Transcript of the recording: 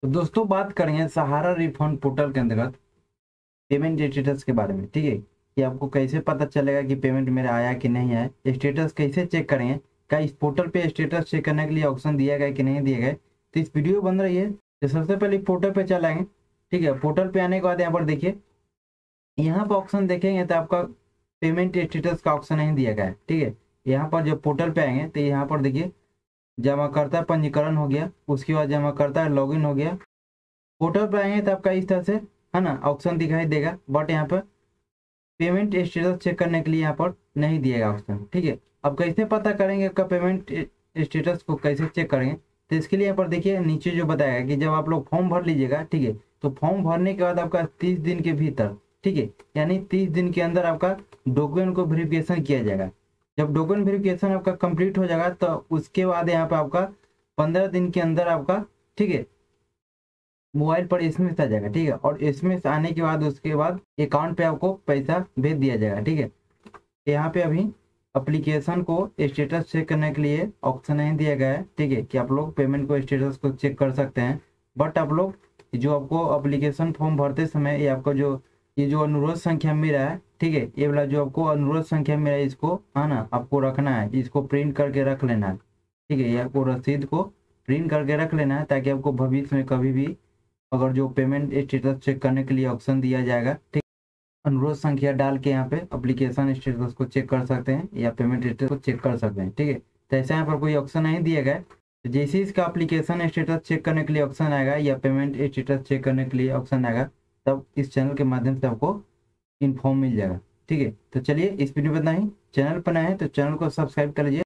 तो दोस्तों बात करेंगे सहारा रिफंड पोर्टल के अंतर्गत पेमेंट स्टेटस के बारे में। ठीक है, कि आपको कैसे पता चलेगा कि पेमेंट मेरा आया कि नहीं आया, स्टेटस कैसे चेक करेंगे, क्या इस पोर्टल पे स्टेटस चेक करने के लिए ऑप्शन दिया गया कि नहीं दिया गया। तो इस वीडियो बन रही है तो सबसे पहले पोर्टल पे चलाएंगे। ठीक है, पोर्टल पे आने के बाद यहाँ पर देखिए, यहाँ पर ऑप्शन देखेंगे तो आपका पेमेंट स्टेटस का ऑप्शन नहीं दिया गया है। ठीक है, यहाँ पर जब पोर्टल पे आएंगे तो यहाँ पर देखिए जमाकर्ता पंजीकरण हो गया, उसके बाद जमाकर्ता लॉगिन हो गया। पोर्टल पर आएंगे तो आपका इस तरह से है ना ऑप्शन दिखाई देगा, बट यहाँ पर पेमेंट स्टेटस चेक करने के लिए यहाँ पर नहीं दिएगा ऑप्शन। ठीक है, अब कैसे पता करेंगे आपका पेमेंट स्टेटस को कैसे चेक करेंगे, तो इसके लिए यहाँ पर देखिए नीचे जो बताएगा कि जब आप लोग फॉर्म भर लीजिएगा, ठीक है, तो फॉर्म भरने के बाद आपका 30 दिन के भीतर, ठीक है, यानी 30 दिन के अंदर आपका डॉक्यूमेंट को वेरिफिकेशन किया जाएगा। जब डॉक्यूमेंट वेरिफिकेशन आपका कंप्लीट हो जाएगा तो उसके बाद यहाँ पर आपका 15 दिन के अंदर आपका, ठीक है, मोबाइल पर एसएमएस आ जाएगा। ठीक है, और एसएमएस आने के बाद उसके बाद अकाउंट पे आपको पैसा भेज दिया जाएगा। ठीक है, यहाँ पे अभी एप्लीकेशन को स्टेटस चेक करने के लिए ऑप्शन नहीं दिया गया है। ठीक है, कि आप लोग पेमेंट को स्टेटस को चेक कर सकते हैं, बट आप लोग जो आपको एप्लीकेशन फॉर्म भरते समय ये आपको जो ये जो अनुरोध संख्या मिला है, ठीक है, ये वाला जो आपको अनुरोध संख्या मिला है इसको है ना आपको रखना है, इसको प्रिंट करके रख लेना है। ठीक है, ये आपको रसीद को प्रिंट करके रख लेना है ताकि आपको भविष्य में कभी भी अगर जो पेमेंट स्टेटस चेक करने के लिए ऑप्शन दिया जाएगा, ठीक, अनुरोध संख्या डाल के यहाँ पे एप्लीकेशन स्टेटस को चेक कर सकते हैं या पेमेंट स्टेटस को चेक कर सकते हैं। ठीक है, तो ऐसा यहाँ पर कोई ऑप्शन नहीं दिया गया है। तो जैसे ही इसका एप्लीकेशन स्टेटस चेक करने के लिए ऑप्शन आएगा या पेमेंट स्टेटस चेक करने के लिए ऑप्शन आएगा, तब इस चैनल के माध्यम से आपको इन्फॉर्म मिल जाएगा। ठीक है, तो चलिए इस वीडियो में इतना ही। चैनल पर नए हैं तो चैनल को सब्सक्राइब कर लीजिए।